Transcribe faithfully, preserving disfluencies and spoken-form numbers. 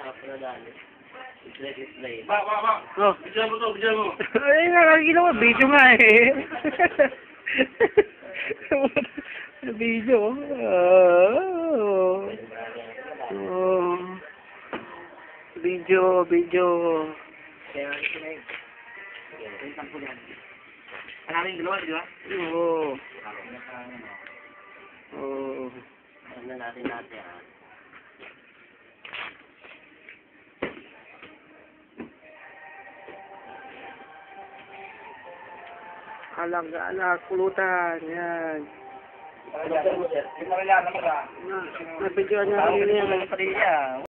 Nakapagdali. Display, display. Ba, ba, ba. Oh. Bidyan mo to, bidyan mo. Ay, nakakita ko. Video nga eh. Video. Oh. Oh. Video, video. Kaya nga ito na yun. Yung sampo yan. Maraming dalawa, di ba? Oo. Oo. Ano natin natin, ha? Alang, alang, pulutan. Yan. Ano mo, sir? Yung marilanan mo ka. Na, na-videoan niya kami niya. Pamilya.